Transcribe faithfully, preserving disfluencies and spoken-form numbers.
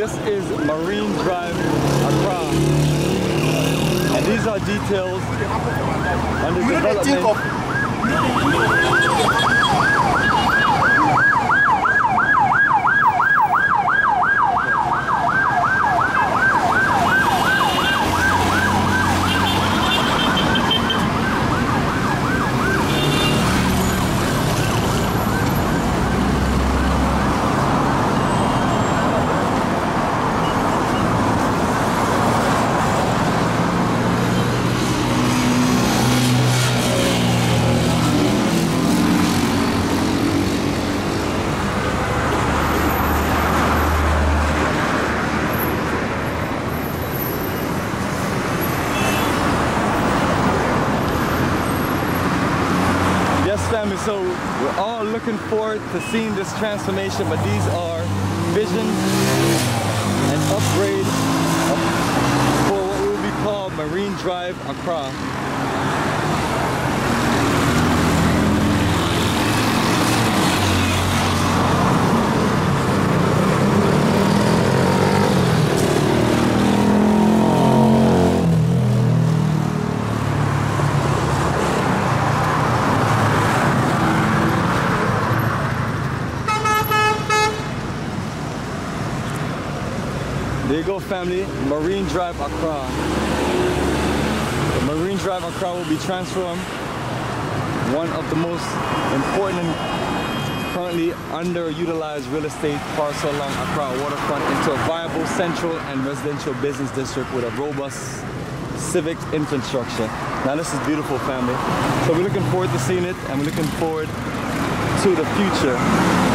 This is Marine Drive, Accra. And these are details under development. Family, so we're all looking forward to seeing this transformation, but these are visions and upgrade for what will be called Marine Drive, Accra. There you go, family, Marine Drive, Accra. The Marine Drive, Accra will be transformed, one of the most important and currently underutilized real estate parcel along Accra waterfront, into a viable central and residential business district with a robust civic infrastructure. Now this is beautiful, family. So we're looking forward to seeing it, and we're looking forward to the future.